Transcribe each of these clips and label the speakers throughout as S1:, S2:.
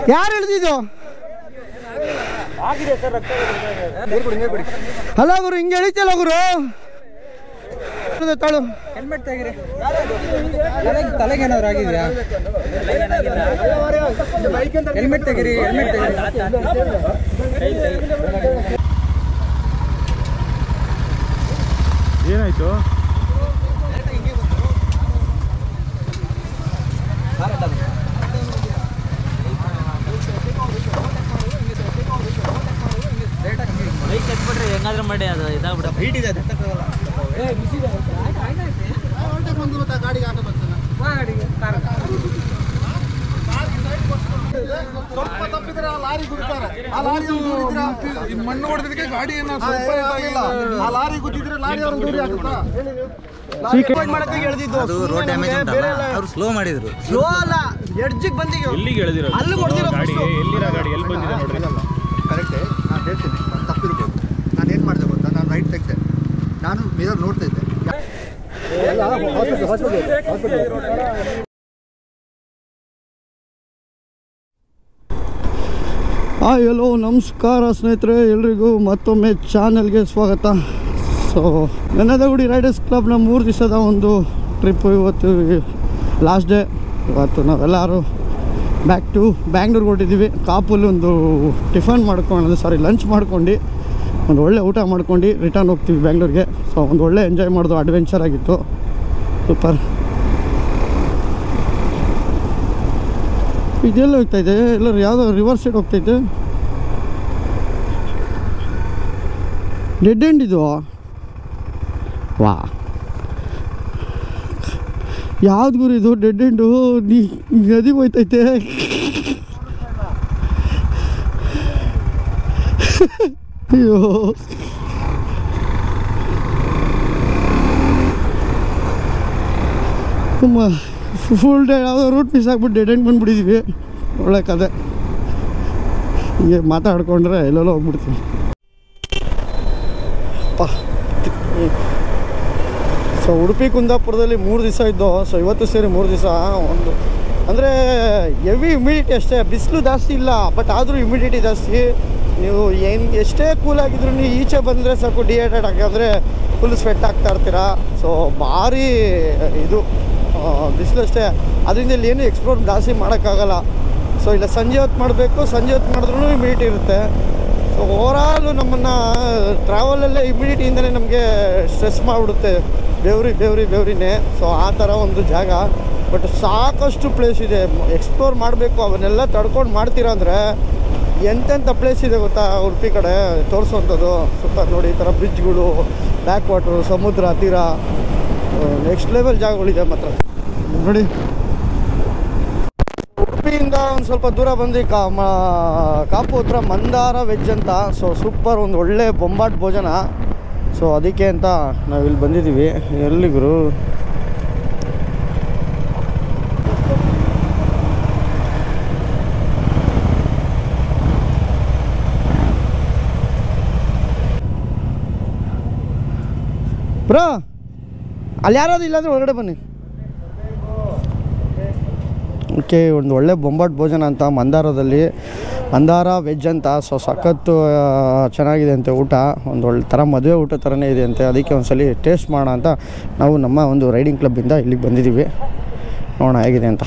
S1: ಯಾರು ಹೇಳ್ತಿದ್ದು? ಅಲ್ಲ ಗುರು, ಹಿಂಗೆ ಎಳಿತಿಲ್ಲ ಗುರು. ತಾಳು
S2: ಹೆಲ್ಮೆಟ್ ತೆಗಿರಿ. ತಲೆಗೆ ಏನಾದ್ರು ಆಗಿದೆಯಾ? ಹೆಲ್ಮೆಟ್ ತೆಗಿರಿ, ಹೆಲ್ಮೆಟ್ ತೆಗಿರಿ.
S3: ಏನಾಯ್ತು?
S2: ಹೆಂಗಾದ್ರೂ ಮಾಡಿ ಅದು ಇದಾಗ್ಬಿಡ. ಹೀಟ್ ಇದೆ,
S1: ಸ್ವಲ್ಪ ತಪ್ಪಿದ್ರೆ ಲಾರಿ ಗುದ್ದಿದ್ದಾರೆ. ಆ ಲಾರಿ ಮಣ್ಣು ಹೊಡೆದಕ್ಕೆ ಗಾಡಿ ಆ ಲಾರಿ ಗುದ್ದಿದ್ರೆ ಲಾರಿ ಅವ್ರ ದೂರ ಆಗುತ್ತಾ?
S2: ರೋಡ್ ಡ್ಯಾಮೇಜ್ ಉಂಟಲ್ಲ, ಅವ್ರು ಸ್ಲೋ ಮಾಡಿದ್ರು. ಸ್ಲೋ ಅಲ್ಲ, ಎಡ್ಜಿಗೆ ಬಂದಿಗೆ
S3: ಎಲ್ಲಿಗೆ ಎಳೆದಿರೋ
S2: ಅಲ್ಲಿ ಹೊಡೆದಿರೋ
S3: ಗಾಡಿ, ಎಲ್ಲಿರೋ ಗಾಡಿ ಎಲ್ಲಿ ಬಂದಿದೆ ನೋಡ್ರಿ.
S4: ಕರೆಕ್ಟೇ, ನಾನು ಹೇಳ್ತೀನಿ, ನಾನು ತಪ್ಪಿರ್ಬೋದು. ನಾನು ಏನು ಮಾಡಿದೆ ಗೊತ್ತಾ, ನಾನು ರೈಟ್ ತೆಗ್ದೆ, ನಾನು ಮಿರರ್ ನೋಡ್ತಾ ಇದ್ದೆ.
S1: ಎಲ್ಲೋ ನಮಸ್ಕಾರ ಸ್ನೇಹಿತರೆ, ಎಲ್ರಿಗೂ ಮತ್ತೊಮ್ಮೆ ಚಾನಲ್ಗೆ ಸ್ವಾಗತ. ಸೊ ಗಂಧದಗುಡಿ ರೈಡರ್ಸ್ ಕ್ಲಬ್ನ 3 ದಿವಸದ ಒಂದು ಟ್ರಿಪ್ಪು. ಇವತ್ತು ಲಾಸ್ಟ್ ಡೇ. ಇವತ್ತು ನಾವೆಲ್ಲರೂ ಬ್ಯಾಕ್ ಟು ಬ್ಯಾಂಗ್ಳೂರ್ಗೆ ಹೊಟ್ಟಿದ್ದೀವಿ. ಕಾಪಲ್ಲಿ ಒಂದು ಟಿಫನ್ ಮಾಡ್ಕೊಂಡು, ಲಂಚ್ ಮಾಡ್ಕೊಂಡು ಒಂದು ಒಳ್ಳೆ ಊಟ ಮಾಡ್ಕೊಂಡು ರಿಟರ್ನ್ ಹೋಗ್ತೀವಿ ಬ್ಯಾಂಗ್ಳೂರಿಗೆ. ಸೊ ಒಂದು ಒಳ್ಳೆ ಎಂಜಾಯ್ ಮಾಡೋದು, ಅಡ್ವೆಂಚರ್ ಆಗಿತ್ತು, ಸೂಪರ್. ಇದೆಲ್ಲ ಹೋಗ್ತಾಯಿದೆ, ಎಲ್ಲರೂ ಯಾವುದೋ ರಿವರ್ ಸೈಡ್ ಹೋಗ್ತೈತೆ. ಡೆಡ್ ಎಂಡ್ ಇದು. ವಾ, ಯಾವ್ದು ಗುರು ಇದು ಡೆಡ್ ಎಂಡು? ನದಿ ಹೋಯ್ತೈತೆ. ಅಯ್ಯೋ, ಫುಲ್ ಡೇ ಯಾವುದೋ ರೂಟ್ ಮಿಸ್ ಆಗ್ಬಿಟ್ಟು ಡೆಡ್ ಎಂಡ್ ಬಂದುಬಿಟ್ಟಿದ್ವಿ. ಒಳ್ಳೆ ಕತೆ. ಹೀಗೆ ಮಾತಾಡ್ಕೊಂಡ್ರೆ ಎಲ್ಲೆಲ್ಲೋ ಹೋಗ್ಬಿಡ್ತೀವಿ. ಸೊ ಉಡುಪಿ ಕುಂದಾಪುರದಲ್ಲಿ 3 ದಿವಸ ಇದ್ದು. ಸೊ ಇವತ್ತು ಸೇರಿ 3 ದಿವಸ. ಒಂದು ಅಂದರೆ ಹೆವಿ ಹ್ಯುಮಿಡಿಟಿ ಅಷ್ಟೇ, ಬಿಸಿಲು ಜಾಸ್ತಿ ಇಲ್ಲ, ಬಟ್ ಆದರೂ ಹ್ಯುಮಿಡಿಟಿ ಜಾಸ್ತಿ. ನೀವು ಎಷ್ಟೇ ಕೂಲಾಗಿದ್ರು ನೀವು ಈಚೆ ಬಂದರೆ ಸಾಕು ಡಿಹೈಡ್ರೇಟ್ ಆಗಿದ್ರೆ ಫುಲ್ ಸ್ವೆಟ್ ಆಗ್ತಾ ಇರ್ತೀರಾ. ಸೊ ಭಾರಿ ಇದು ಬಿಸಿಲು ಅಷ್ಟೇ. ಅದರಿಂದ ಇಲ್ಲಿ ಏನು ಎಕ್ಸ್ಪ್ಲೋರ್ ಜಾಸ್ತಿ ಮಾಡೋಕ್ಕಾಗಲ್ಲ. ಸೊ ಇಲ್ಲ ಸಂಜೆ ಹೊತ್ತು ಮಾಡಬೇಕು, ಸಂಜೆ ಹೊತ್ತು ಮಾಡಿದ್ರೂ ಹ್ಯುಮಿಡಿಟಿ ಇರುತ್ತೆ. ಸೊ ಓವರಾಲು ನಮ್ಮನ್ನು ಟ್ರಾವೆಲಲ್ಲೇ ಹ್ಯುಮಿಡಿಟಿಯಿಂದಲೇ ನಮಗೆ ಸ್ಟ್ರೆಸ್ ಮಾಡಿಬಿಡುತ್ತೆ, ಬೆವರಿನೇ. ಸೊ ಆ ಥರ ಒಂದು ಜಾಗ. ಬಟ್ ಸಾಕಷ್ಟು ಪ್ಲೇಸ್ ಇದೆ, ಎಕ್ಸ್ಪ್ಲೋರ್ ಮಾಡಬೇಕು. ಅವನ್ನೆಲ್ಲ ತಡ್ಕೊಂಡು ಮಾಡ್ತೀರಾ ಅಂದರೆ ಎಂತೆಂಥ ಪ್ಲೇಸ್ ಇದೆ ಗೊತ್ತಾ ಉಡುಪಿ ಕಡೆ ತೋರಿಸೋವಂಥದ್ದು. ಸೂಪರ್ ನೋಡಿ, ಈ ಥರ ಬ್ರಿಡ್ಜ್ಗಳು, ಬ್ಯಾಕ್ ವಾಟ್ರು, ಸಮುದ್ರ ತೀರ, ನೆಕ್ಸ್ಟ್ ಲೆವೆಲ್ ಜಾಗಗಳಿದೆ ಮಾತ್ರ ನೋಡಿ. ಉಡುಪಿಯಿಂದ ಒಂದು ಸ್ವಲ್ಪ ದೂರ ಬಂದು ಕಾಪು ಹತ್ರ ಮಂದಾರ ವೆಜ್ ಅಂತ. ಸೊ ಸೂಪರ್, ಒಂದು ಒಳ್ಳೆ ಬೊಂಬಾಟ್ ಭೋಜನ. ಸೊ ಅದಕ್ಕೆ ಅಂತ ನಾವಿಲ್ಲಿ ಬಂದಿದ್ದೀವಿ. ಎಲ್ಲಿ ಗುರು? ಬ್ರೋ ಅಲ್ಲಿ ಯಾರಾದ್ರು ಇಲ್ಲಾಂದ್ರೆ ಹೊರಗಡೆ ಬನ್ನಿ. ಓಕೆ, ಒಂದು ಒಳ್ಳೆ ಬೊಂಬಾಟ್ ಭೋಜನ ಅಂತ ಮಂದಾರದಲ್ಲಿ, ಮಂದಾರ ವೆಜ್ ಅಂತ. ಸೊ ಸಖತ್ತು ಚೆನ್ನಾಗಿದೆ ಅಂತೆ ಊಟ. ಒಂದು ಒಳ್ಳೆ ಥರ ಮದುವೆ ಊಟ ಥರನೇ ಇದೆ ಅಂತೆ. ಅದಕ್ಕೆ ಒಂದು ಸಲ ಟೇಸ್ಟ್ ಮಾಡೋಣ ಅಂತ ನಾವು ನಮ್ಮ ಒಂದು ರೈಡಿಂಗ್ ಕ್ಲಬ್ಬಿಂದ ಇಲ್ಲಿಗೆ ಬಂದಿದ್ದೀವಿ. ನೋಡೋಣ ಹೇಗಿದೆ ಅಂತ.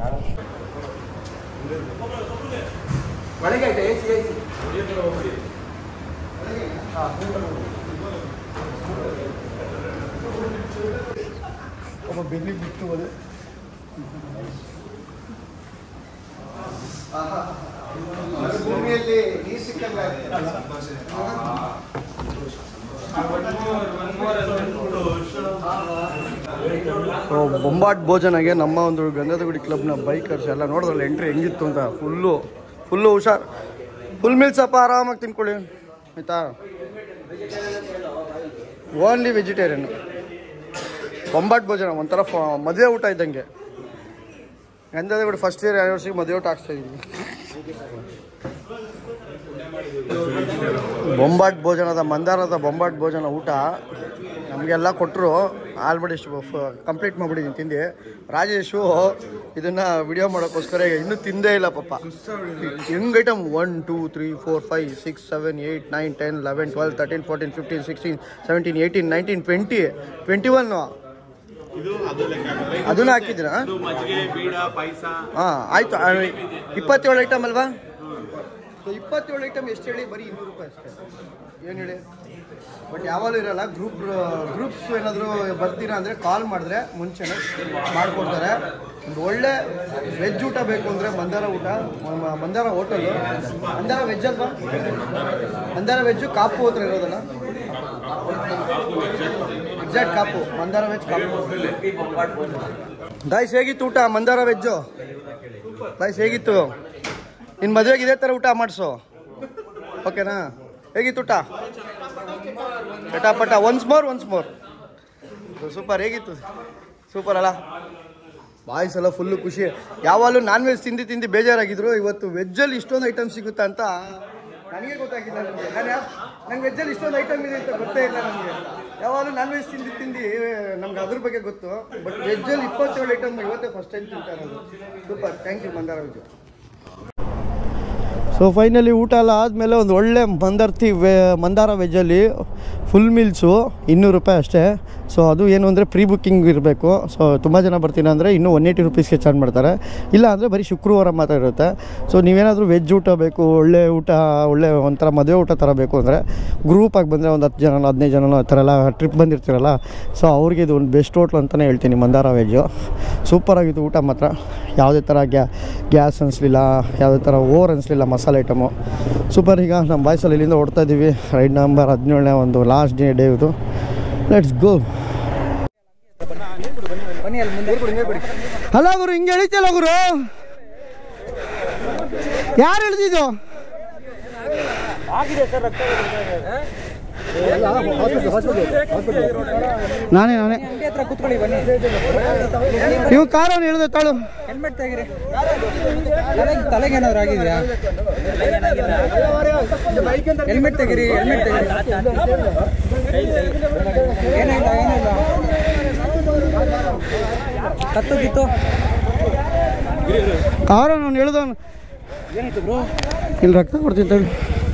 S1: ಬೆನ್ನಿ ಬಿಟ್ಟು ಅದು ಭೂಮಿಯಲ್ಲಿ ನೀರು ಸಿಕ್ಕಲ್ಲ. ಸೊ ಬೊಂಬಾಟ್ ಭೋಜನಗೆ ನಮ್ಮ ಒಂದು ಗಂಧದಗುಡಿ ಕ್ಲಬ್ನ ಬೈಕರ್ಸ್ ಎಲ್ಲ ನೋಡಿದ್ರಲ್ಲ ಎಂಟ್ರಿ ಹೆಂಗಿತ್ತು ಅಂತ. ಫುಲ್ಲು ಹುಷಾರು, ಫುಲ್ ಮೀಲ್ಸಪ್ಪ, ಆರಾಮಾಗಿ ತಿನ್ಕೊಳ್ಳಿ ಆಯಿತಾ. ಓನ್ಲಿ ವೆಜಿಟೇರಿಯನ್ ಬೊಂಬಾಟ್ ಭೋಜನ, ಒಂಥರ ಮದುವೆ ಊಟ ಇದ್ದಂಗೆ. ಗಂಧದಗುಡಿ ಫಸ್ಟ್ ಇಯರ್ ಆ್ಯನಿವರ್ಸರಿಗೆ ಮದುವೆ ಊಟ ಹಾಕ್ಸ್ತಾಯಿದ್ವಿ. ಬೊಂಬಾಟ್ ಭೋಜನದ ಮಂದಾರದ ಬೊಂಬಾಟ್ ಭೋಜನ ಊಟ ನಮಗೆಲ್ಲ ಕೊಟ್ಟರು ಆಲ್ರೆಡಿ ಕಂಪ್ಲೀಟ್ ಮಾಡಿಬಿಟ್ಟಿದ್ದೀನಿ ತಿಂದು. ರಾಜೇಶು ಇದನ್ನು ವಿಡಿಯೋ ಮಾಡೋಕ್ಕೋಸ್ಕರ ಇನ್ನೂ ತಿಂದೇ ಇಲ್ಲ ಪಾಪ. ಹೆಂಗೆ ಐಟಮ್ 1 2 3 4 5 6 7 8 9 10 11 12 13 14 15 16 17 18 19 20 21 ಅದನ್ನ ಹಾಕಿದ್ದೀರಾ? ಹಾಂ ಆಯಿತು. 27 ಐಟಮ್ ಅಲ್ವಾ? 27 ಐಟಮ್ ಎಷ್ಟು ಹೇಳಿ? ಬರೀ 200 ರೂಪಾಯಿ ಅಷ್ಟೇ. ಏನು ಹೇಳಿ? ಬಟ್ ಯಾವಾಗಲೂ ಇರಲ್ಲ. ಗ್ರೂಪ್ಸ್ ಏನಾದರೂ ಬರ್ತೀರಾ ಅಂದರೆ ಕಾಲ್ ಮಾಡಿದ್ರೆ ಮುಂಚೆನೇ ಮಾಡಿಕೊಡ್ತಾರೆ. ಒಂದು ಒಳ್ಳೆ ವೆಜ್ ಊಟ ಬೇಕು ಅಂದರೆ ಮಂದಾರ ಊಟ, ಮಂದಾರ ಹೋಟೆಲು. ಮಂದಾರ ವೆಜ್ ಅಲ್ವಾ? ಮಂದಾರ ವೆಜ್ಜು ಕಾಪು ಹತ್ರ ಇರೋದಲ್ಲ, exact Kapu. Mandara veg Kapu. Guys ಹೇಗಿತ್ತು ಊಟ? ಮಂದಾರ ವೆಜ್ಜು ಗಾಯ್ಸ್ ಹೇಗಿತ್ತು? ನಿನ್ನ ಮದುವೆಗೆ ಇದೇ ಥರ ಊಟ ಮಾಡಿಸು, ಓಕೆನಾ? ಹೇಗಿತ್ತು ಊಟ? ಪಟ ಒನ್ಸ್ ಮೋರ್ ಸೂಪರ್. ಹೇಗಿತ್ತು? ಸೂಪರ್ ಅಲ್ಲ? ಬಾಯ್ಸ್ ಎಲ್ಲ ಫುಲ್ಲು ಖುಷಿ. ಯಾವಾಗಲೂ ನಾನ್ ವೆಜ್ ತಿಂದು ಬೇಜಾರಾಗಿದ್ರು. ಇವತ್ತು ವೆಜ್ಜಲ್ಲಿ ಇಷ್ಟೊಂದು ಐಟಮ್ ಸಿಗುತ್ತಾ ಅಂತ ನನಗೆ ಗೊತ್ತಾಗಿಲ್ಲ. ನಂಗೆ ವೆಜ್ಜಲ್ಲಿ ಇಷ್ಟೊಂದು ಐಟಮ್ ಇದೆ ಅಂತ ಗೊತ್ತೇ ಇಲ್ಲ ನನಗೆ. ಯಾವಾಗಲೂ ನಾನ್ ವೆಜ್ ತಿಂದು ನಮ್ಗೆ ಅದ್ರ ಬಗ್ಗೆ ಗೊತ್ತು. ಬಟ್ ವೆಜ್ಜಲ್ಲಿ 27 ಐಟಮ್ ಇವತ್ತೇ ಫಸ್ಟ್ ಟೈಮ್ ತಿಂತಾ ಇರೋದು. Super, thank you Mandara veg. So finally ಊಟ ಎಲ್ಲ ಆದಮೇಲೆ ಒಂದು ಒಳ್ಳೆ ಮಂದಾರ ವೆಜ್ಜಲ್ಲಿ ಫುಲ್ ಮೀಲ್ಸು 200 ರೂಪಾಯಿ ಅಷ್ಟೇ. ಸೊ ಅದು ಏನು ಅಂದರೆ ಪ್ರೀ ಬುಕ್ಕಿಂಗ್ ಇರಬೇಕು. ಸೊ ತುಂಬ ಜನ ಬರ್ತೀನಿ ಅಂದರೆ ಇನ್ನೂ 180 ರೂಪೀಸ್ಗೆ ಚಾರ್ಜ್ ಮಾಡ್ತಾರೆ. ಇಲ್ಲ ಅಂದರೆ ಬರೀ ಶುಕ್ರವಾರ ಮಾತ್ರ ಇರುತ್ತೆ. ಸೊ ನೀವೇನಾದರೂ ವೆಜ್ ಊಟ ಬೇಕು, ಒಳ್ಳೆ ಊಟ, ಒಳ್ಳೆ ಒಂಥರ ಮದುವೆ ಊಟ ಥರ ಬೇಕು ಅಂದರೆ ಗ್ರೂಪಾಗಿ ಬಂದರೆ ಒಂದು 10 ಜನ 15 ಜನ ಆ ಥರ ಎಲ್ಲ ಟ್ರಿಪ್ ಬಂದಿರ್ತೀರಲ್ಲ, ಸೊ ಅವ್ರಿಗೆ ಇದು ಒಂದು ಬೆಸ್ಟ್ ಹೋಟ್ಲ್ ಅಂತಲೇ ಹೇಳ್ತೀನಿ ಮಂದಾರ ವೆಜ್ಜು. ಸೂಪರಾಗಿತ್ತು ಊಟ ಮಾತ್ರ. ಯಾವುದೇ ಥರ ಗ್ಯಾಸ್ ಅನಿಸ್ಲಿಲ್ಲ, ಯಾವುದೇ ಥರ ಓವರ್ ಅನಿಸ್ಲಿಲ್ಲ ಮಸಾಲೆ ಐಟಮು. ಸೂಪರ್. ಈಗ ನಮ್ಮ ಬಾಯ್ಸಲ್ಲಿ ಇಲ್ಲಿಂದ ಹೊಡ್ತಾ ಇದ್ದೀವಿ. ರೈಡ್ ನಂಬರ್ 17ನೇ ಒಂದು ಲಾಸ್ಟ್ ಡೇ ಇದು. Let's go. ಅಲ್ಲ ಗುರು, ಹಿಂಗೆ ಎಳಿತಿಲ್ಲ ಗುರು. ಯಾರು ಎಳ್ದಿದ್ದು? ನಾನೇ ನೀವು ಕಾರನ್ನು ಹೇಳಿದೆ ತಾಳು.
S2: ಹೆಲ್ಮೆಟ್ ತೆಗೀರಿ. ತಲೆಗೆ ಏನಾದ್ರು ಆಗಿದೆಯಾ? ಹೆಲ್ಮೆಟ್ ತೆಗೀರಿ. ಏನಿಲ್ಲ ಕತ್ತು
S1: ಕಾರನ್ನು ಅವ್ನು ಹೇಳ್ದವನು.
S2: ಏನಾಯ್ತು ಬ್ರೋ?
S1: ಇಲ್ಲಿ ರಕ್ತ ಕೊಡ್ತಿದ್ದಾಳೆ.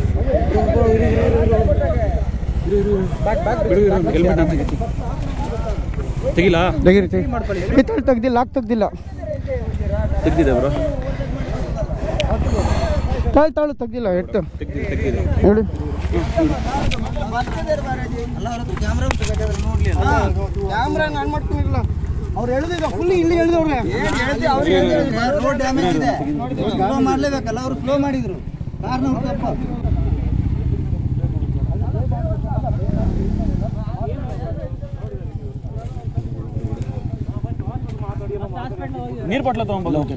S3: ತೆಗಿಲ್ಲ
S1: ತೆಗ್ದಿಲ್ಲ, ಲಾಕ್ ತೆಗ್ದಿಲ್ಲ.
S3: ತೆಗ್ದಿದೆ ಬ್ರೋ.
S1: ತಾಳು ತೆಗ್ದಿಲ್ಲ. ಎಟ್ಟು ಹೇಳಿ. ಕ್ಯಾಮ್ರಾ ನಾನು ಮಾಡ್ಕೊಂಡಿಲ್ಲ. ಅವ್ರು ಹೇಳಿದ ಫುಲ್ ಇಲ್ಲಿ ಹೇಳಿದವ್ರೆ.
S2: ರೋಡ್ ಡ್ಯಾಮೇಜ್ ಇದೆ, ಸ್ಲೋ ಮಾಡಲೇಬೇಕಲ್ಲ. ಅವರು ಸ್ಲೋ ಮಾಡಿದ್ರು ಕಾರ್ನ.
S3: ನೀರು ಬಾಟ್ಲ ತಗೊಂಬಲ್ಲ.
S2: ನೋಡಿ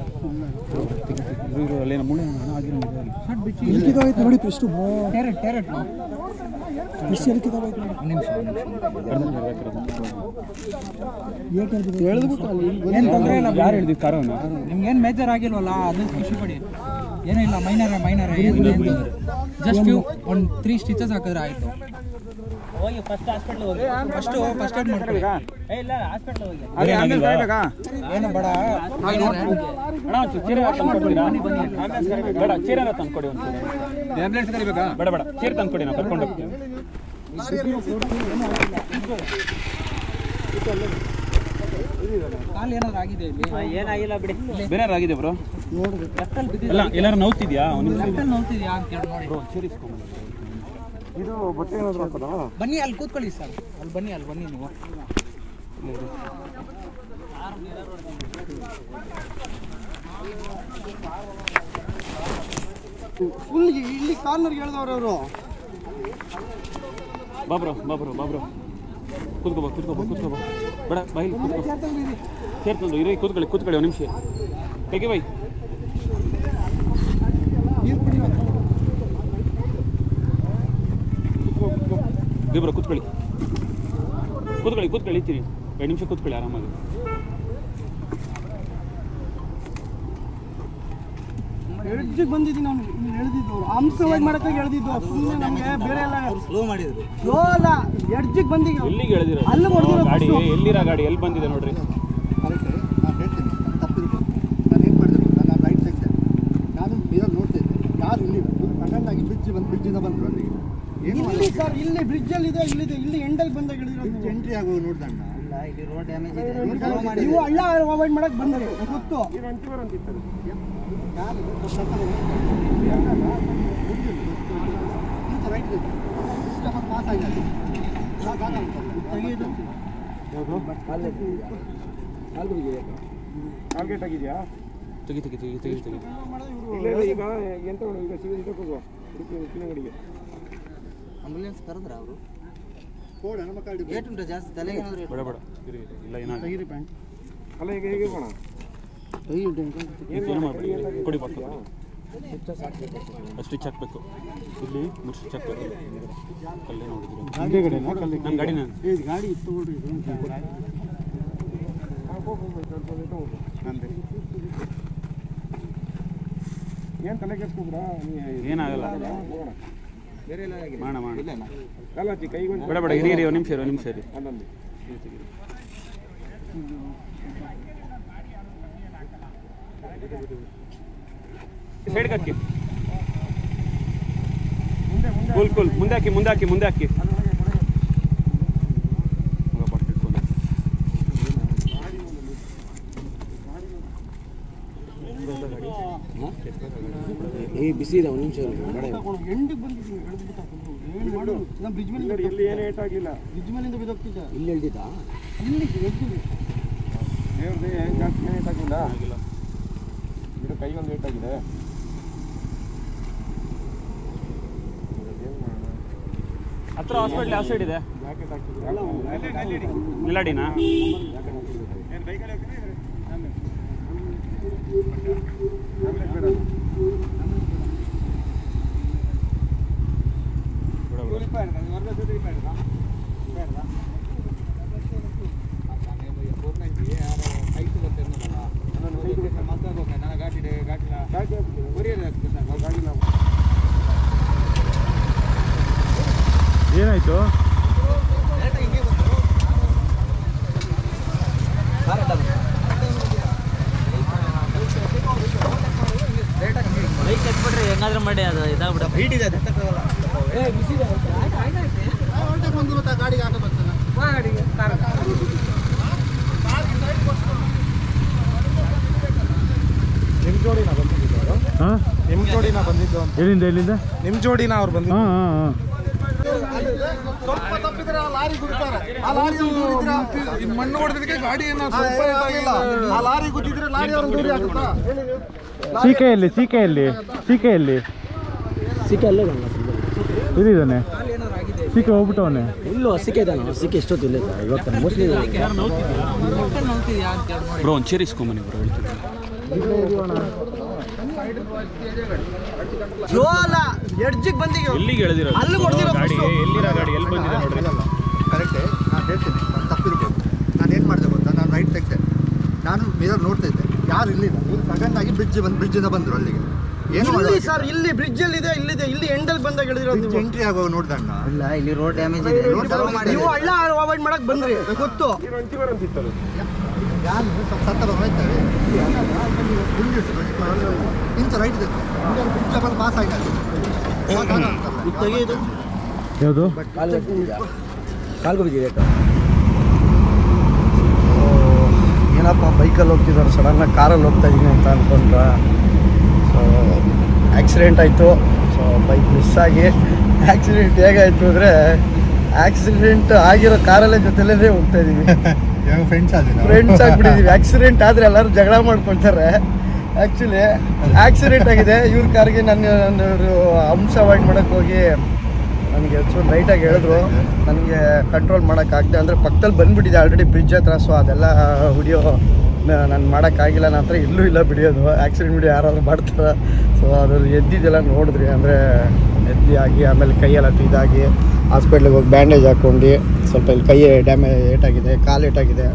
S2: ಎಷ್ಟು ಟೆರೆಟ್
S3: ಯಾರು ಹೇಳಿದ್ ಕಾರಣ?
S2: ನಿಮ್ಗೇನು ಮೇಜರ್ ಆಗಿಲ್ವಲ್ಲ, ಅದನ್ನ ಖುಷಿ ಪಡಿ. ಏನಿಲ್ಲ, ಮೈನರ್ ಜಸ್ಟ್ ಫ್ಯೂ 3 ಸ್ಟಿಚಸ್ ಹಾಕಿದ್ರೆ ಆಯಿತು. ಹೋಗಿ ಫಸ್ಟ್ ಹಾಸ್ಪಿಟಲ್ ಹೋಗಿ ಫಸ್ಟ್ ಏಡ್ ಮಾಡ್ಕೊಳ್ಳಿ. ಇಲ್ಲ ಹಾಸ್ಪಿಟಲ್ ಹೋಗಿ. ಏನು ಬೇಡ,
S3: ಚೀರ ತಂದ್ಕೊಡಿ. ಆಂಬುಲೆನ್ಸ್ ಕರಿಬೇಕಾ? ಬೇಡ ಚೀರ ತಂದ್ಕೊಡಿ, ನಾವು ಕರ್ಕೊಂಡು ಹೋಗ್ತೀವಿ.
S2: ಕಾಲು ಏನಾದ್ರು ಆಗಿದೆ ಇಲ್ಲಿ? ಏನಾಗಿಲ್ಲ ಬಿಡಿ.
S3: ಬೇರೆ ಆಗಿದೆ ಬ್ರೋ. ಇಲ್ಲ ಎಲ್ಲಾರು ನೋವ್ತಿದ್ಯಾ?
S2: ನೋವ್ತಿದ್ಯಾ ಅಂತ ಹೇಳಿ ನೋಡಿ.
S1: ಇದು ಬಟ್ಟೆ ಏನಾದ್ರು ಹಾಕೋದಾ?
S2: ಬನ್ನಿ ಅಲ್ಲಿ ಕೂತ್ಕೊಳ್ಳಿ ಸರ್. ಅಲ್ಲಿ ಬನ್ನಿ ನೀವು.
S1: ಫುಲ್ ಇಲ್ಲಿ ಕಾರ್ನರ್ಗೆ ಹೇಳ್ದವ್ರೆ ಅವರು.
S3: ಬಾಬ್ರೋ ಕೂತ್ಕೋಬ ಬೇಡ ಬಾಯಿ ಕೂತ್ಕೋ. ಚೇರ್ ತಂದು ಇರೋ, ಕೂತ್ಕೊಳ್ಳಿ 1 ನಿಮಿಷ. ಹೇಗೆ ಬೈ? ಇಬ್ರು ಕೂತ್ಕೊಳ್ಳಿ ಇರ್ತೀರಿ. 2 ನಿಮಿಷ ಕೂತ್ಕೊಳ್ಳಿ ಆರಾಮಾಗಿ.
S1: ಎಡ್ಜಿಗೆ ಬಂದಿದ್ದೀನಿ ನಾನು ಇಲ್ಲಿ ಎಳ್ದಿದ್ದು ಅಂಶವಾಗಿ ಮಾಡಕ್ಕೆ ಎಳ್ದಿದ್ದು ಸುಮ್ಮನೆ ನಮಗೆ ಬೇರೆ ಎಲ್ಲ ಸ್ಲೋ ಮಾಡಿದ್ರು ಸ್ಲೋ ಅಲ್ಲ ಎಡ್ಜಿಗೆ ಬಂದಿದ್ದು
S3: ಎಲ್ಲಿಗೆ ಎಳೆದಿರೋ
S1: ಅಲ್ಲಿ ಹೊಡೆದಿರೋ
S3: ಗಾಡಿ ಎಲ್ಲಿರೋ ಗಾಡಿ ಎಲ್ಲಿ ಬಂದಿದೆ ನೋಡ್ರಿ
S4: ಕರೆಕ್ಟ್ ನಾನು ಹೇಳ್ತೀನಿ ತಪ್ಪಿರ್ಬೋದು ನಾನು ಏನು ಮಾಡಿದೆ ಗೊತ್ತಾ ನಾನು ರೈಟ್ ತೆಗೆದೆ ನಾನು ಮಿರರ್ ನೋಡ್ತಾ ಇದ್ದೆ ಯಾರು ಇಲ್ಲಿ ಸಡನ್ನಾಗಿ ಬ್ರಿಡ್ಜಿಂದ ಬಂದರು ಅಲ್ಲಿಗೆ ಏನು
S1: ಇಲ್ಲಿ ಸರ್ ಇಲ್ಲಿ ಬ್ರಿಡ್ಜಲ್ಲಿ ಇದೆ ಇಲ್ಲಿದೆ ಇಲ್ಲಿ ಎಂಡಲ್ಲಿ ಬಂದಾಗ ಎಳ್ದಿರೋದು
S4: ಎಂಟ್ರಿ ಆಗುವ ನೋಡ್ದಣ್ಣ
S2: ಇಲ್ಲಿ ರೋಡ್ ಡ್ಯಾಮೇಜ್ ಇದೆ
S1: ನೀವು ಹಳ್ಳ ಅವಾಯ್ಡ್ ಮಾಡಕ್ಕೆ ಬಂದ್ರಿ ಗೊತ್ತು
S4: ರೈಟ್ ಪಾಸ್ ಆಗಿದೆ
S5: ಟಾರ್ಗೆಟ್ ಆಗಿದೆಯಾ
S3: ತೆಗಿ ತೆಗಿ ತೆಗಿ ತೆಗಿ ತೆಗಿ
S5: ಇಲ್ಲ ಈಗ ಎಂತ ಈಗ ಇದಕ್ಕೆ ಹೋಗುವ ಉಡುಪಿನಗಡಿಗೆ
S2: ಆಂಬುಲೆನ್ಸ್ ಕರೆದ್ರ ಅವರು
S4: ಕೋಡ್ ನಮ್ಮ ಕಾರ್ಡ್
S2: ರೇಟ್ ಉಂಟು ಜಾಸ್ತಿ ತಲೆಗೆ ಏನಾದ್ರು
S3: ಬೇಡ ಬೇಡ ಇರಿ ಇಲ್ಲ ಏನಾಗ
S5: ಅಲ್ಲ ಈಗ ಹೇಗೆ ಹೋಗೋಣ
S3: ಏನು ಮಾಡಬೇಡಿ ಕೊಡಿ ಪಕ್ಕ ಸ್ಟಿಚ್ ಹಾಕ್ಬೇಕು ಇಲ್ಲಿ ಮೂರು ಸ್ಟಿಚ್ ಹಾಕ್ಬೇಕು ಕಲ್ಲೇ ನೋಡಿದ್ರು ನನ್ನ ಗಾಡಿನ
S1: ಗಾಡಿ ತಗೊಳ್ರಿ
S5: ಏನು ತಲೆ ಕೆಡ್ಸ್ಕೊಬ್ರಾ
S3: ಏನಾಗಲ್ಲ
S2: ಬೇರೆ ಎಲ್ಲ
S3: ಮಾಡ ಮಾಡ
S5: ಕಲಾಚಿ ಕೈಗೊಂಡು
S3: ಬೇಡ ಬೇಡ ಇರಿ ಇರಿ ಒಂದು ನಿಮಿಷ ಇರಿ
S5: ಅಲ್ಲಲ್ಲಿ
S3: ಸೈಡ್ ಹಾಕಿ ಕೂಲ್ ಕೂಲ್ ಮುಂದೆ ಹಾಕಿ ಮುಂದೆ ಹಾಕಿ ಮುಂದೆ ಹಾಕಿ
S2: ಬಿಸಿ ಇದೆ ಒಂದು ನಿಮಿಷ
S1: ಎಂಡಿಗೆ ಬಂದಿದ್ದೀನಿ ಏನು ಮಾಡೋದು ನಮ್ಮ ಬ್ರಿಡ್ಜ್ ಮೇಲೆ
S5: ಇಲ್ಲಿ ಏನು ಏಟ್ ಆಗಿಲ್ಲ
S1: ಬ್ರಿಡ್ಜ್ ಮೇಲಿಂದ ಬಿದ್ದೋಗ್ತಿದ್ದೆ
S2: ಇಲ್ಲಿ ಹೇಳ್ತಿದ್ದ
S1: ಇಲ್ಲಿ ಎದ್ದಿದೆ
S5: ದೇವ್ರದ್ದು ಏನು ಜಾಸ್ತಿ ಏಟ್ ಆಗಿಲ್ಲ ಇದು ಕೈಗೊಂದು ಏಟ್ ಆಗಿದೆ
S3: ಹತ್ರ ಹಾಸ್ಪಿಟ್ಲ್ ಯಾವ ಸೈಡ್ ಇದೆ
S5: ಜಾಕೆಟ್ ಹಾಕಿದ್ರೆ
S3: ನಿಲಾಡಿನಾ ಏನಾಯ್ತು
S2: ಬೈಕ್ ಎತ್ಬಿಟ್ರೆ ಹೆಂಗಾದ್ರೂ ಮಾಡಿ ಅದು ಇದಾಗ್ಬಿಡ ಹೀಟ್ ಇದೆ ಅದು
S4: ಬಂದು ಗೊತ್ತಾ ಗಾಡಿಗೆ ಆಟೋ ಬರ್ತಲ್ಲ
S5: ನಿಮ್ಮ ಜೋಡಿನ ಬಂದಿದ್ದು
S3: ಹಾಂ
S5: ನಿಮ್ಮ ಜೋಡಿನ ಬಂದಿದ್ದು ಅಂತ
S3: ಎಲ್ಲಿಂದ ಎಲ್ಲಿಂದ
S5: ನಿಮ್ಮ ಜೋಡಿನ ಅವ್ರು ಬಂದಿದ್ದು
S3: ಹಾಂ ಹಾಂ ಹಾಂ
S4: ಸ್ವಲ್ಪ ತಪ್ಪಿದ್ರೆ ಆ ಲಾರಿ ಗುಡ್ತಾರೆ ಆ ಲಾರಿ
S5: ಮಣ್ಣು ಹೊಡೆದಕ್ಕೆ ಗಾಡಿ ಏನು
S4: ಆ ಲಾರಿ ಗುದ್ದಿದ್ರೆ ಲಾರಿ ಅವ್ರನ್ನ ದೂರಿ ಹಾಕುತ್ತಾ
S3: ಸೀಕೆಯಲ್ಲಿ
S2: ಸಿಕ್ಕೆ ಅಲ್ಲೇ
S3: ಇದಾನೆ ಸೀಕೆ ಹೋಗ್ಬಿಟ್ಟವನೆ
S2: ಇಲ್ಲೂ ಸಿಕ್ಕೆ ಇದ್ದಾನೆ ಸಿಕ್ಕೆ ಎಷ್ಟೊತ್ತು ಇಲ್ಲ ಇವತ್ತು ಮೋಸ್ಟ್ಲಿ
S3: ಬ್ರೋ ಒಂದು ಚೇರ್ ಇಸ್ಕೊಂಬನಿ ಬ್ರೋ
S1: ಜೋಲ ಎಡ್ಜಿಗೆ ಬಂದಿದ್ದು
S3: ಎಲ್ಲಿಗೆ ಎಳೆದಿರೋ
S1: ಅಲ್ಲಿ ಹೊಡೆದಿರೋ
S3: ಗಾಡಿ ಎಲ್ಲಿರೋ ಗಾಡಿ ಎಲ್ಲಿ ಬಂದಿದೆ ನೋಡ್ರಿ
S4: ಕರೆಕ್ಟೇ ನಾನು ಹೇಳ್ತೀನಿ ನಾನು ತಪ್ಪಿರ್ಬೋದು ನಾನು ಏನು ಮಾಡಿದೆ ಗೊತ್ತಾ ನಾನು ರೈಟ್ ತೆಗೆದೆ ನಾನು ಮಿರರ್ ನೋಡ್ತಾ ಇದ್ದೆ ಯಾರು ಇಲ್ಲಿಲ್ಲ ಇವ್ರು ಸಡನ್ನಾಗಿ ಬ್ರಿಡ್ಜಿಂದ ಬಂದರು ಅಲ್ಲಿಗೆ ಏನು
S1: ಇಲ್ಲಿ ಸರ್ ಇಲ್ಲಿ ಬ್ರಿಡ್ಜಲ್ಲಿ ಇದೆ ಇಲ್ಲಿದೆ ಇಲ್ಲಿ ಎಂಡಲ್ಲಿ ಬಂದಾಗ ಎಳ್ದಿರೋದು
S4: ಎಂಟ್ರಿ ಆಗುವ ನೋಡ್ದಣ್ಣ
S2: ಇಲ್ಲ ಇಲ್ಲಿ ರೋಡ್ ಡ್ಯಾಮೇಜ್ ಇದೆ
S1: ನೀವು ಹಳ್ಳ ಅವಾಯ್ಡ್ ಮಾಡಕ್ಕೆ ಬಂದ್ರಿ ಗೊತ್ತು
S4: ಯಾರು ಸತ್ತರ ಹೋಯ್ತಾರೆ ಇಂಚ ರೈಟ್ ಇಂಚ ಬಂದು ಪಾಸ್ ಆಗಿದೆ
S1: ತೆಗೆದು
S3: ಯಾವುದು
S2: ಕಾಲ್ಗೆ ಬಿದ್ದಿದೆ
S1: ಏನಪ್ಪ ಬೈಕಲ್ಲಿ ಹೋಗ್ತಿದ್ದಾರೆ ಸಡನ್ನಾಗಿ ಕಾರಲ್ಲಿ ಹೋಗ್ತಾ ಇದ್ದೀನಿ ಅಂತ ಅಂದ್ಕೊಂಡ್ರ ಸೊ ಆಕ್ಸಿಡೆಂಟ್ ಆಯಿತು ಸೊ ಬೈಕ್ ಮಿಸ್ ಆಗಿ ಆಕ್ಸಿಡೆಂಟ್ ಹೇಗಾಯಿತು ಅಂದರೆ ಆಕ್ಸಿಡೆಂಟ್ ಆಗಿರೋ ಕಾರಲ್ಲೇ ಜೊತೆಲೇ ಹೋಗ್ತಾ ಇದ್ದೀವಿ
S4: ಫ್ರೆಂಡ್ಸ್
S1: ಆಗಿಬಿಟ್ಟಿದ್ದೀವಿ ಆಕ್ಸಿಡೆಂಟ್ ಆದರೆ ಎಲ್ಲರೂ ಜಗಳ ಮಾಡ್ಕೊಳ್ತಾರೆ ಆ್ಯಕ್ಚುಲಿ ಆಕ್ಸಿಡೆಂಟ್ ಆಗಿದೆ ಇವ್ರ ಕಾರ್ಗೆ ನನ್ನ ಅಂಶ ಅವಾಯ್ಡ್ ಮಾಡೋಕ್ಕೆ ಹೋಗಿ ನನಗೆ ಚೂರು ಲೈಟಾಗಿ ಹೇಳಿದ್ರು ನನಗೆ ಕಂಟ್ರೋಲ್ ಮಾಡೋಕ್ಕಾಗದೆ ಅಂದರೆ ಪಕ್ಕದಲ್ಲಿ ಬಂದುಬಿಟ್ಟಿದೆ ಆಲ್ರೆಡಿ ಬ್ರಿಡ್ಜ್ ಹತ್ರ ಸೊ ಅದೆಲ್ಲ ವಿಡಿಯೋ ನಾನು ಮಾಡೋಕ್ಕಾಗಿಲ್ಲ ನನ್ನ ಹತ್ರ ಎಲ್ಲೂ ಇಲ್ಲ ಬಿಡಿಯೋದು ಆಕ್ಸಿಡೆಂಟ್ ವಿಡಿಯೋ ಯಾರಾದರೂ ಮಾಡ್ತಾರೆ ಸೊ ಅದ್ರಲ್ಲಿ ಎದ್ದಿದ್ದೆಲ್ಲ ನೋಡಿದ್ರಿ ಅಂದರೆ ಎದ್ದಿ ಆಗಿ ಆಮೇಲೆ ಕೈಯೆಲ್ಲ ಇದಾಗಿ ಹಾಸ್ಪಿಟ್ಲಿಗೆ ಹೋಗಿ ಬ್ಯಾಂಡೇಜ್ ಹಾಕ್ಕೊಂಡು ಸ್ವಲ್ಪ ಇಲ್ಲಿ ಕೈ ಡ್ಯಾಮೇಜ್ ಏಟಾಗಿದೆ ಕಾಲು ಏಟಾಗಿದೆ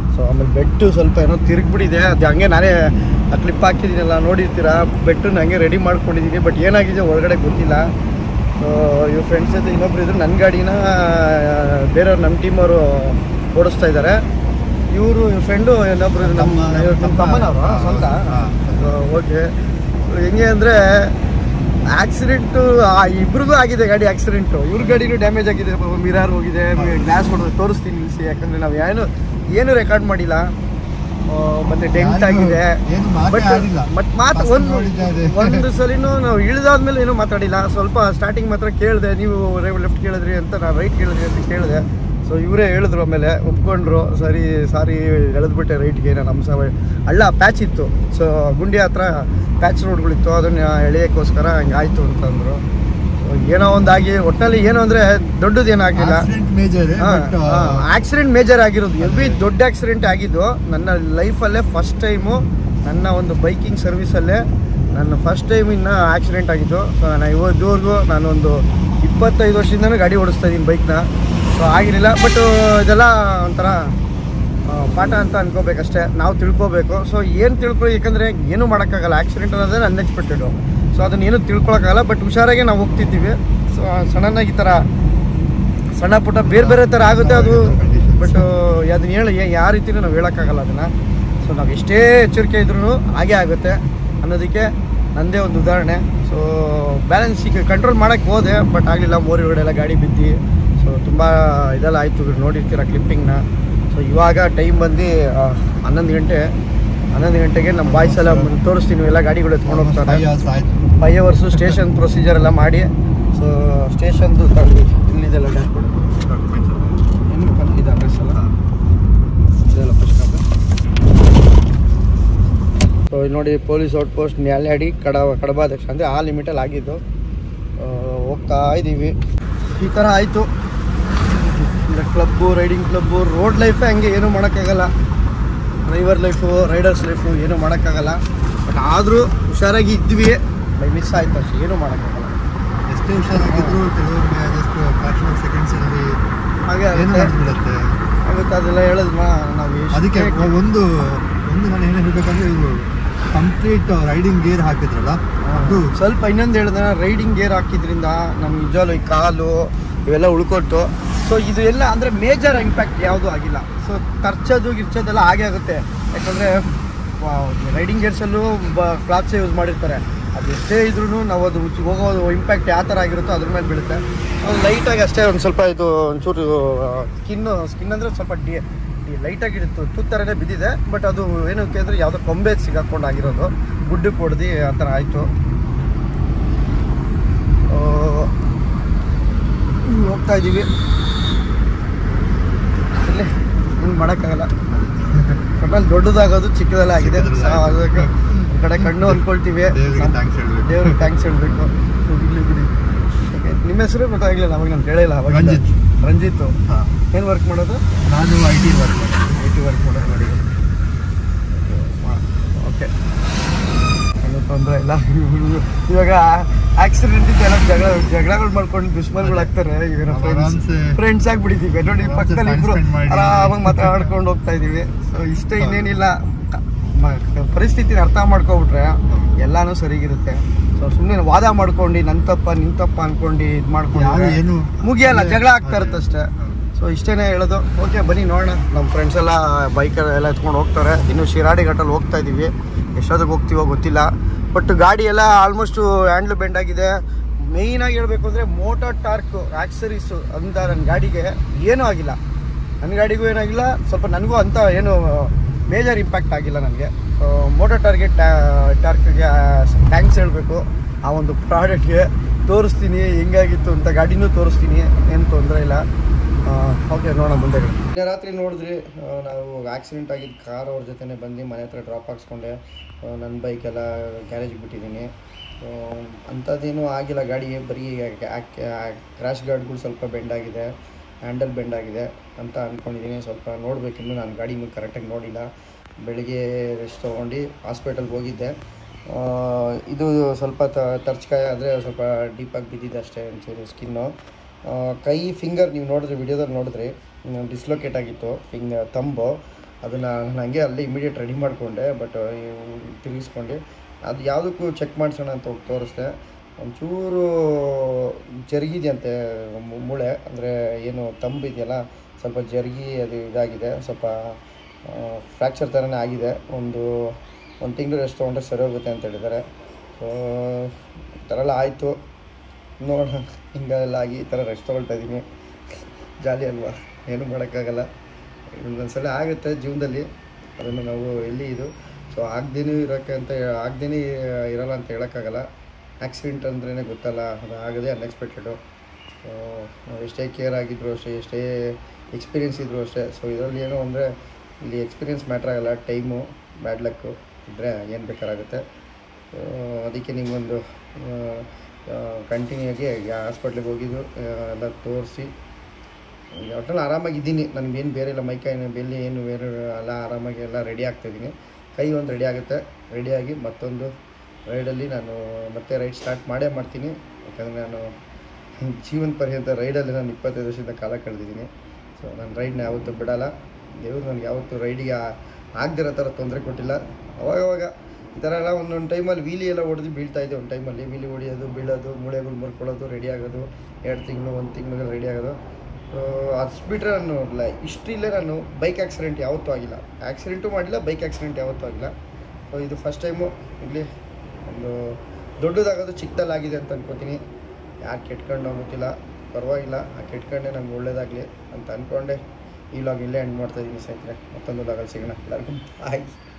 S1: ಸೊ ಆಮೇಲೆ ಬೆಟ್ಟು ಸ್ವಲ್ಪ ಏನೋ ತಿರುಗಿಬಿಟ್ಟಿದೆ, ಅದು ಹಂಗೆ ನಾನೇ ಆ ಕ್ಲಿಪ್ ಹಾಕಿದ್ದೀನಲ್ಲ ನೋಡಿರ್ತೀರ, ಬೆಟ್ಟನ್ನ ಹಂಗೆ ರೆಡಿ ಮಾಡ್ಕೊಂಡಿದ್ದೀನಿ. ಬಟ್ ಏನಾಗಿದೆ ಒಳಗಡೆ ಗೊತ್ತಿಲ್ಲ. ಸೊ ಇವ್ರ ಫ್ರೆಂಡ್ಸ್ ಜೊತೆ ಇನ್ನೊಬ್ರು ಇದ್ರು, ನನ್ನ ಗಾಡಿನ ಬೇರೆಯವ್ರು ನಮ್ಮ ಟೀಮವರು ಓಡಿಸ್ತಾ ಇದ್ದಾರೆ. ಇವ್ರ ಫ್ರೆಂಡು ಇನ್ನೊಬ್ರು ನಮ್ಮ ತಮ್ಮನವರು ಸ್ವಂತ. ಓಕೆ, ಹೆಂಗೆ ಅಂದರೆ ಆಕ್ಸಿಡೆಂಟು ಇಬ್ರಿಗೂ ಆಗಿದೆ, ಗಾಡಿ ಆಕ್ಸಿಡೆಂಟು. ಇವ್ರ ಗಾಡಿನೂ ಡ್ಯಾಮೇಜ್ ಆಗಿದೆ, ಮಿರರ್ ಹೋಗಿದೆ, ಗ್ಲಾಸ್ ಹೊಡೆದು ತೋರಿಸ್ತೀನಿ ನಿಲ್ಲಿಸಿ, ಯಾಕಂದರೆ ನಾವು ಏನು ರೆಕಾರ್ಡ್ ಮಾಡಿಲ್ಲ. ಮತ್ತು ಡೆಂಟ್ ಆಗಿದೆ. ಬಟ್ ಮಾತು ಒಂದು ಸಲಿನೂ ನಾವು ಇಳಿದಾದ್ಮೇಲೆ ಏನೂ ಮಾತಾಡಿಲ್ಲ. ಸ್ವಲ್ಪ ಸ್ಟಾರ್ಟಿಂಗ್ ಮಾತ್ರ ಕೇಳಿದೆ, ನೀವು ಲೆಫ್ಟ್ ಕೇಳಿದ್ರಿ ಅಂತ, ನಾನು ರೈಟ್ ಕೇಳಿದ್ರಿ ಅಂತ ಕೇಳಿದೆ. ಸೊ ಇವರೇ ಹೇಳಿದ್ರು, ಆಮೇಲೆ ಒಪ್ಕೊಂಡ್ರು. ಸಾರಿ ಎಳೆದ್ಬಿಟ್ಟೆ ರೈಟ್ಗೆ. ನಮ್ಮ ಹಳ್ಳ ಪ್ಯಾಚ್ ಇತ್ತು, ಸೊ ಗುಂಡಿ ಹತ್ರ ಪ್ಯಾಚ್ ರೋಡ್ಗಳಿತ್ತು, ಅದನ್ನು ಎಳೆಯೋಕ್ಕೋಸ್ಕರ ಹಂಗೆ ಆಯಿತು ಅಂತಂದರು. ಏನೋ ಒಂದಾಗಿ ಒಟ್ಟಿನಲ್ಲಿ ಏನು ಅಂದರೆ ದೊಡ್ಡದೇನಾಗಿಲ್ಲ, ಆಕ್ಸಿಡೆಂಟ್ ಮೇಜರ್ ಆಗಿರೋದು. ಎಲ್ಲಿ ದೊಡ್ಡ ಆಕ್ಸಿಡೆಂಟ್ ಆಗಿದ್ದು ನನ್ನ ಲೈಫಲ್ಲೇ ಫಸ್ಟ್ ಟೈಮು, ನನ್ನ ಒಂದು ಬೈಕಿಂಗ್ ಸರ್ವಿಸಲ್ಲೇ ನನ್ನ ಫಸ್ಟ್ ಟೈಮ್ ಇನ್ನು ಆಕ್ಸಿಡೆಂಟ್ ಆಗಿದ್ದು. ಸೊ ನಾನು ಇದುವರೆಗೂ ನಾನೊಂದು 25 ವರ್ಷದಿಂದನೂ ಗಾಡಿ ಓಡಿಸ್ತಾ ಇದ್ದೀನಿ ಬೈಕ್ನ. ಸೊ ಆಗಿರಲಿಲ್ಲ. ಬಟ್ ಇದೆಲ್ಲ ಒಂಥರ ಪಾಠ ಅಂತ ಅನ್ಕೋಬೇಕಷ್ಟೇ, ನಾವು ತಿಳ್ಕೊಬೇಕು. ಸೊ ಏನು ತಿಳ್ಕೊಳ್ಳಿ, ಯಾಕಂದರೆ ಏನೂ ಮಾಡೋಕ್ಕಾಗಲ್ಲ. ಆಕ್ಸಿಡೆಂಟ್ ಅನ್ನೋದೇ ಅನ್ಎಕ್ಸ್ಪೆಕ್ಟೆಡು. ಸೊ ಅದನ್ನೇನು ತಿಳ್ಕೊಳಕ್ಕಾಗಲ್ಲ. ಬಟ್ ಹುಷಾರಾಗೆ ನಾವು ಹೋಗ್ತಿದ್ದೀವಿ. ಸೊ ಸಡನ್ನಾಗಿ ಈ ಥರ ಸಣ್ಣ ಪುಟ್ಟ ಬೇರೆ ಥರ ಆಗುತ್ತೆ ಅದು. ಬಟ್ ಅದನ್ನ ಯಾವ ರೀತಿಯೂ ನಾವು ಹೇಳೋಕ್ಕಾಗಲ್ಲ ಅದನ್ನು. ಸೊ ನಾವು ಎಷ್ಟೇ ಎಚ್ಚರಿಕೆ ಇದ್ರೂ ಹಾಗೇ ಆಗುತ್ತೆ ಅನ್ನೋದಕ್ಕೆ ನನ್ನದೇ ಒಂದು ಉದಾಹರಣೆ. ಸೊ ಬ್ಯಾಲೆನ್ಸ್ ಈಗ ಕಂಟ್ರೋಲ್ ಮಾಡೋಕ್ಕೆ ಹೋದೆ, ಬಟ್ ಆಗಲಿಲ್ಲ. ಮೋರಿ ಒಳಗಡೆ ಎಲ್ಲ ಗಾಡಿ ಬಿದ್ದು ಸೊ ತುಂಬ ಇದೆಲ್ಲ ಆಯಿತು, ನೋಡಿರ್ತೀರ ಕ್ಲಿಪ್ಪಿಂಗ್ನ. ಸೊ ಇವಾಗ ಟೈಮ್ ಬಂದು 11 ಗಂಟೆಗೆ ನಮ್ಮ ಬಾಯ್ಸ್ ಎಲ್ಲ ತೋರಿಸ್ತೀನಿ, ಎಲ್ಲ ಗಾಡಿಗಳು ಎತ್ಕೊಂಡು ಹೋಗ್ತಾರೆ. 5 ಅವರ್ಸು ಸ್ಟೇಷನ್ ಪ್ರೊಸೀಜರ್ ಎಲ್ಲ ಮಾಡಿ. ಸೊ ಸ್ಟೇಷನ್ದು ಇಲ್ಲಿದೆಲ್ಲ ಡ್ಯಾಶ್ಬೋರ್ಡ್ ಇದು ಅಡ್ರೆಸ್ ಎಲ್ಲ ಇದೆಲ್ಲ ಫಸ್ಟ್. ಸೊ ಇಲ್ಲಿ ನೋಡಿ, ಪೊಲೀಸ್ ಔಟ್ ಪೋಸ್ಟ್ ನ್ಯಾಲ್ಯಾಡಿ ಕಡಬಾಧ್ಯಕ್ಷ ಅಂದರೆ ಆ ಲಿಮಿಟಲ್ಲಿ ಆಗಿದ್ದು. ಹೋಗ್ತಾ ಇದ್ದೀವಿ. ಈ ಥರ ಆಯಿತು. ಕ್ಲಬ್ಬು, ರೈಡಿಂಗ್ ಕ್ಲಬ್ಬು, ರೋಡ್ ಲೈಫೇ ಹಂಗೆ, ಏನೂ ಮಾಡೋಕ್ಕಾಗಲ್ಲ. ಡ್ರೈವರ್ ಲೈಫು, ರೈಡರ್ಸ್ ಲೈಫು ಏನೂ ಮಾಡೋಕ್ಕಾಗಲ್ಲ. ಬಟ್ ಆದರೂ ಹುಷಾರಾಗಿ ಇದ್ವಿ, ಬೈ ಮಿಸ್ ಆಯ್ತು ಅಷ್ಟೇ, ಏನೂ ಮಾಡೋಕ್ಕಾಗಲ್ಲ.
S4: ಎಷ್ಟೇ ಹುಷಾರಾಗಿದ್ರು ಕೆಲವೊಮ್ಮೆ ಜಸ್ಟ್ ಫ್ರಾಕ್ಷನ್ ಸೆಕೆಂಡ್ಸಲ್ಲಿ
S1: ಹಾಗೆ
S4: ಆಗುತ್ತೆ.
S1: ಅದೆಲ್ಲ ಹೇಳಿದ್ಮ ನಾವು.
S4: ಅದಕ್ಕೆ ಒಂದು ನಾನು ಏನು ಹೇಳಬೇಕಂದ್ರೆ, ಇವರು ಕಂಪ್ಲೀಟ್ ರೈಡಿಂಗ್ ಗೇರ್ ಹಾಕಿದ್ರಲ್ಲ, ಅದು
S1: ಸ್ವಲ್ಪ ಇನ್ನೊಂದು ಹೇಳಿದ್ರೆ, ರೈಡಿಂಗ್ ಗೇರ್ ಹಾಕಿದ್ರಿಂದ ನಮ್ಮ ನಿಜವಾಗ್ಲೂ ಈ ಕಾಲು ಇವೆಲ್ಲ ಉಳ್ಕೊಟ್ಟು. ಸೊ ಇದು ಎಲ್ಲ ಅಂದರೆ ಮೇಜರ್ ಇಂಪ್ಯಾಕ್ಟ್ ಯಾವುದೂ ಆಗಿಲ್ಲ. ಸೊ ಗಿರ್ಚೋದೆಲ್ಲ ಹಾಗೆ ಆಗುತ್ತೆ, ಯಾಕಂದರೆ ರೈಡಿಂಗ್ ಗೇರ್ಸಲ್ಲೂ ಕ್ಲಾತ್ಸೇ ಯೂಸ್ ಮಾಡಿರ್ತಾರೆ. ಅದೆಷ್ಟೇ ಇದ್ರೂ ನಾವು ಅದು ಹೋಗೋದು ಇಂಪ್ಯಾಕ್ಟ್ ಯಾವ ಥರ ಆಗಿರುತ್ತೋ ಅದ್ರ ಮೇಲೆ ಬೀಳುತ್ತೆ. ಅದು ಲೈಟಾಗಿ ಅಷ್ಟೇ ಒಂದು ಸ್ವಲ್ಪ ಇದು ಒಂಚೂರು ಸ್ಕಿನ್ ಅಂದರೆ ಸ್ವಲ್ಪ ಲೈಟಾಗಿರುತ್ತೆ, ತೂತ್ ಥರನೇ ಬಿದ್ದಿದೆ. ಬಟ್ ಅದು ಏನಕ್ಕೆ ಅಂದರೆ ಯಾವುದೋ ಕೊಂಬೆ ಸಿಗಾಕೊಂಡು ಆಗಿರೋದು, ಗುಡ್ಡಕ್ಕೆ ಹೊಡೆದು ಆ ಥರ ಆಯಿತು. ಹೋಗ್ತಾ ಇದ್ದೀವಿ. ಇಲ್ಲಿ ಹಿಂಗೆ ಮಾಡೋಕ್ಕಾಗಲ್ಲ. ಟೋಟಲ್ ದೊಡ್ಡದಾಗೋದು ಚಿಕ್ಕದೆಲ್ಲ ಆಗಿದೆ. ಅದಕ್ಕೆ ಕಡೆ ಕಣ್ಣು ಅಂದ್ಕೊಳ್ತೀವಿ. ದೇವ್ರಿಗೆ ಥ್ಯಾಂಕ್ಸ್ ಹೇಳಬೇಕು. ಇಲ್ಲಿ ಬಿಡಿ. ನಿಮ್ಮ ಹೆಸರು ಗೊತ್ತಾಗಲಿಲ್ಲ ಅವಾಗ, ನಾನು ಹೇಳಿಲ್ಲ ಅವಾಗ. ರಂಜಿತ್. ಏನು ವರ್ಕ್ ಮಾಡೋದು?
S4: ನಾನು ಐ ಟಿ ವರ್ಕ್
S1: ಮಾಡೋದು ನೋಡಿ. ಓಕೆ, ಏನೂ ತೊಂದರೆ ಇಲ್ಲ. ಇವಾಗ ಆಕ್ಸಿಡೆಂಟ್ ಎಲ್ಲ ಜಗಳಗಳು ಮಾಡ್ಕೊಂಡು ದುಶ್ಮನ್ಗಳು ಆಗ್ತಾರೆ. ಈಗ ಫ್ರೆಂಡ್ಸ್ ಆಗಿಬಿಟ್ಟಿದ್ದೀವಿ ನೋಡಿ, ಪಕ್ಕದಲ್ಲಿ ಇಬ್ರು ಆರಾಮಾಗಿ ಮಾತಾಡ್ಕೊಂಡು ಹೋಗ್ತಾ ಇದ್ದೀವಿ. ಸೊ ಇಷ್ಟ, ಇನ್ನೇನಿಲ್ಲ. ಪರಿಸ್ಥಿತಿನ ಅರ್ಥ ಮಾಡ್ಕೊಬಿಟ್ರೆ ಎಲ್ಲಾನು ಸರಿಗಿರುತ್ತೆ. ಸೊ ಸುಮ್ಮನೆ ವಾದ ಮಾಡ್ಕೊಂಡು ನನ್ನ ತಪ್ಪ ಅನ್ಕೊಂಡು ಇದು ಮಾಡ್ಕೊಂಡು
S4: ಏನು
S1: ಮುಗಿಯಲ್ಲ, ಜಗಳ ಆಗ್ತಾ ಇರುತ್ತೆ ಅಷ್ಟೇ. ಸೊ ಇಷ್ಟೇ ಹೇಳೋದು. ಓಕೆ, ಬನ್ನಿ ನೋಡೋಣ. ನಮ್ಮ ಫ್ರೆಂಡ್ಸ್ ಎಲ್ಲ ಬೈಕಲ್ಲಿ ಎತ್ಕೊಂಡು ಹೋಗ್ತಾರೆ. ಇನ್ನು ಶಿರಾಡಿ ಘಾಟಲ್ಲಿ ಹೋಗ್ತಾ ಇದ್ದೀವಿ. ಎಷ್ಟೊತ್ತಿಗೆ ಹೋಗ್ತೀವೋ ಗೊತ್ತಿಲ್ಲ. ಬಟ್ ಗಾಡಿ ಎಲ್ಲ ಆಲ್ಮೋಸ್ಟು ಹ್ಯಾಂಡ್ಲು ಬೆಂಡ್ ಆಗಿದೆ. ಮೇಯ್ನಾಗಿ ಹೇಳಬೇಕು ಅಂದರೆ ಮೋಟಾರ್ ಟಾರ್ಕ್ ಆಕ್ಸರೀಸು ಅಂತ ನನ್ನ ಗಾಡಿಗೆ ಏನೂ ಆಗಿಲ್ಲ. ನನ್ನ ಗಾಡಿಗೂ ಏನಾಗಿಲ್ಲ, ಸ್ವಲ್ಪ ನನಗೂ ಅಂತ ಏನು ಮೇಜರ್ ಇಂಪ್ಯಾಕ್ಟ್ ಆಗಿಲ್ಲ ನನಗೆ. ಮೋಟಾರ್ ಟಾರ್ಕ್ಗೆ ಥ್ಯಾಂಕ್ಸ್ ಹೇಳಬೇಕು. ಆ ಒಂದು ಪ್ರಾಡಕ್ಟ್ಗೆ ತೋರಿಸ್ತೀನಿ ಹೆಂಗಾಗಿತ್ತು ಅಂತ, ಗಾಡಿನೂ ತೋರಿಸ್ತೀನಿ, ಏನು ತೊಂದರೆ ಇಲ್ಲ. ಓಕೆ, ನೋಡೋಣ ಮುಂದೆ. ರಾತ್ರಿ ನೋಡಿದ್ರಿ, ನಾವು ಆಕ್ಸಿಡೆಂಟ್ ಆಗಿದ್ದು ಕಾರ್ ಅವ್ರ ಜೊತೆ ಬಂದು ಮನೆ ಹತ್ರ ಡ್ರಾಪ್ ಹಾಕ್ಸ್ಕೊಂಡೆ. ನನ್ನ ಬೈಕೆಲ್ಲ ಗ್ಯಾರೇಜ್ಗೆ ಬಿಟ್ಟಿದ್ದೀನಿ. ಅಂಥದ್ದೇನೂ ಆಗಿಲ್ಲ. ಗಾಡಿ ಬರೀ ಕ್ರ್ಯಾಶ್ ಗಾರ್ಡ್ಗಳು ಸ್ವಲ್ಪ ಬೆಂಡ್ ಆಗಿದೆ, ಹ್ಯಾಂಡಲ್ ಬೆಂಡ್ ಆಗಿದೆ ಅಂತ ಅಂದ್ಕೊಂಡಿದ್ದೀನಿ. ಸ್ವಲ್ಪ ನೋಡಬೇಕಿನ್ನು, ನಾನು ಗಾಡಿನೂ ಕರೆಕ್ಟಾಗಿ ನೋಡಿಲ್ಲ. ಬೆಳಿಗ್ಗೆ ರೆಸ್ಟ್ ತೊಗೊಂಡು ಹಾಸ್ಪಿಟಲ್ಗೆ ಹೋಗಿದ್ದೆ. ಇದು ಸ್ವಲ್ಪ ತರ್ಚ್ಕಾಯ ಆದರೆ ಸ್ವಲ್ಪ ಡೀಪಾಗಿ ಬಿದ್ದಿದೆ ಅಷ್ಟೇ, ಒಂಚೂರು ಸ್ಕಿನ್ನು. ಕೈ ಫಿಂಗರ್ ನೀವು ನೋಡಿದ್ರೆ, ವಿಡಿಯೋದಲ್ಲಿ ನೋಡಿದ್ರಿ, ಡಿಸ್ಲೊಕೇಟ್ ಆಗಿತ್ತು ತಂಬು. ಅದನ್ನು ನಾನು ಹಂಗೆ ಅಲ್ಲೇ ಇಮಿಡಿಯೇಟ್ ರೆಡಿ ಮಾಡಿಕೊಂಡೆ. ಬಟ್ ತಿರುಗಿಸ್ಕೊಂಡು ಅದು ಯಾವುದಕ್ಕೂ ಚೆಕ್ ಮಾಡಿಸೋಣ ಅಂತ ಹೋಗಿ ತೋರಿಸ್ದೆ. ಒಂಚೂರು ಜರುಗಿದೆಯಂತೆ ಮೂಳೆ, ಅಂದರೆ ಏನು ತಂಬು ಇದೆಯಲ್ಲ ಸ್ವಲ್ಪ ಜರುಗಿ ಅದು ಇದಾಗಿದೆ, ಸ್ವಲ್ಪ ಫ್ರ್ಯಾಕ್ಚರ್ ಥರನೇ ಆಗಿದೆ. ಒಂದು ತಿಂಗಳು ರೆಸ್ಟ್ ತೊಗೊಂಡ್ರೆ ಸರಿ ಹೋಗುತ್ತೆ ಅಂತ ಹೇಳಿದ್ದಾರೆ. ಸೊ ಈ ಥರ ಎಲ್ಲ ಆಯಿತು, ನೋಡೋಣ. ಹಿಂಗೆಲ್ಲ ಆಗಿ ಈ ಥರ ರೆಸ್ಟ್ ತೊಗೊಳ್ತಾ ಇದ್ದೀನಿ. ಜಾಲಿ ಅಲ್ವಾ, ಏನೂ ಮಾಡೋಕ್ಕಾಗಲ್ಲ. ಒಂದೊಂದ್ಸಲ ಆಗುತ್ತೆ ಜೀವನದಲ್ಲಿ, ಅದನ್ನು ನಾವು ಎಲ್ಲಿ ಇದು ಸೊ ಆಗದೇ ಇರೋಲ್ಲ ಅಂತ ಹೇಳೋಕ್ಕಾಗಲ್ಲ. ಆಕ್ಸಿಡೆಂಟ್ ಅಂದ್ರೇ ಗೊತ್ತಲ್ಲ, ಅದು ಆಗೋದೇ ಅನ್ಎಕ್ಸ್ಪೆಕ್ಟೆಡು. ಸೊ ನಾವು ಎಷ್ಟೇ ಕೇರ್ ಆಗಿದ್ರು ಅಷ್ಟೇ, ಎಷ್ಟೇ ಎಕ್ಸ್ಪೀರಿಯೆನ್ಸ್ ಇದ್ದರೂ ಅಷ್ಟೇ. ಸೊ ಇದರಲ್ಲಿ ಏನೋ ಅಂದರೆ ಇಲ್ಲಿ ಎಕ್ಸ್ಪೀರಿಯೆನ್ಸ್ ಮ್ಯಾಟ್ರ್ ಆಗೋಲ್ಲ, ಟೈಮು ಬ್ಯಾಡ್ ಲಕ್ಕು ಇದ್ದರೆ ಏನು ಬೇಕಾಗುತ್ತೆ. ಅದಕ್ಕೆ ನಿಮಗೊಂದು ಕಂಟಿನ್ಯೂ ಆಗಿ ಹಾಸ್ಪಿಟ್ಲಿಗೆ ಹೋಗಿದ್ದು ಎಲ್ಲ ತೋರಿಸಿ ಒಟ್ಟಲ್ಲಿ ಆರಾಮಾಗಿದ್ದೀನಿ. ನನಗೇನು ಬೇರೆ ಇಲ್ಲ, ಮೈಕೈ ಬೆಲ್ಲಿ ಏನು ಬೇರೆ ಎಲ್ಲ ಆರಾಮಾಗಿ ಎಲ್ಲ ರೆಡಿ ಆಗ್ತಾಯಿದ್ದೀನಿ. ಕೈ ಒಂದು ರೆಡಿ ಆಗುತ್ತೆ, ರೆಡಿಯಾಗಿ ಮತ್ತೊಂದು ರೈಡಲ್ಲಿ ನಾನು ಮತ್ತೆ ರೈಡ್ ಸ್ಟಾರ್ಟ್ ಮಾಡ್ತೀನಿ. ಯಾಕಂದರೆ ನಾನು ಜೀವನ ಪರ್ಯಂತ ರೈಡಲ್ಲಿ ನಾನು 25 ವರ್ಷದಿಂದ ಕಾಲ ಕಳೆದಿದ್ದೀನಿ. ಸೊ ನಾನು ರೈಡ್ನ ಯಾವತ್ತೂ ಬಿಡೋಲ್ಲ. ದೇವರು ನನಗೆ ಯಾವತ್ತೂ ರೈಡಿಗೆ ಆಗದಿರೋ ಥರ ತೊಂದರೆ ಕೊಟ್ಟಿಲ್ಲ. ಅವಾಗವಾಗ ಈ ಥರ ಎಲ್ಲ ಒಂದೊಂದು ಟೈಮಲ್ಲಿ ವೀಲಿ ಎಲ್ಲ ಹೊಡೆದು ಬೀಳ್ತಾಯಿದ್ದೆ. ಒಂದು ಟೈಮಲ್ಲಿ ವೀಲಿ ಹೊಡಿಯೋದು, ಬೀಳೋದು, ಮೂಳೆಗಳು ಮುರ್ಕೊಳ್ಳೋದು, ರೆಡಿ ಆಗೋದು, 2 ತಿಂಗಳು 1 ತಿಂಗಳಿಗೆ ರೆಡಿ ಆಗೋದು. ಅದು ಬಿಟ್ಟರೆ ನಾನು ಹಿಸ್ಟ್ರಿಲೇ ನಾನು ಬೈಕ್ ಆಕ್ಸಿಡೆಂಟ್ ಯಾವತ್ತೂ ಆಗಿಲ್ಲ, ಆಕ್ಸಿಡೆಂಟು ಮಾಡಿಲ್ಲ, ಬೈಕ್ ಆಕ್ಸಿಡೆಂಟ್ ಯಾವತ್ತೂ ಆಗಿಲ್ಲ. ಸೊ ಇದು ಫಸ್ಟ್ ಟೈಮು ಇಲ್ಲಿ ಒಂದು ದೊಡ್ಡದಾಗೋದು ಚಿಕ್ಕದಲ್ಲಾಗಿದೆ ಅಂತ ಅನ್ಕೋತೀನಿ. ಯಾರು ಕೆಟ್ಕೊಂಡು ಹೋಗುತ್ತಿಲ್ಲ, ಪರವಾಗಿಲ್ಲ, ಆ ಕೆಟ್ಕೊಂಡೆ ನಮ್ಗೆ ಒಳ್ಳೇದಾಗಲಿ ಅಂತ ಅಂದ್ಕೊಂಡೆ ಈ ವ್ಲಾಗ್ ಇಲ್ಲೇ ಎಂಡ್ ಮಾಡ್ತಾಯಿದ್ದೀನಿ ಸ್ನೇಹಿತರೆ. ಮತ್ತೊಂದು ವ್ಲಾಗಲ್ಲಿ ಸಿಗೋಣ. ಎಲ್ಲರಿಗೂ ಬಾಯ್.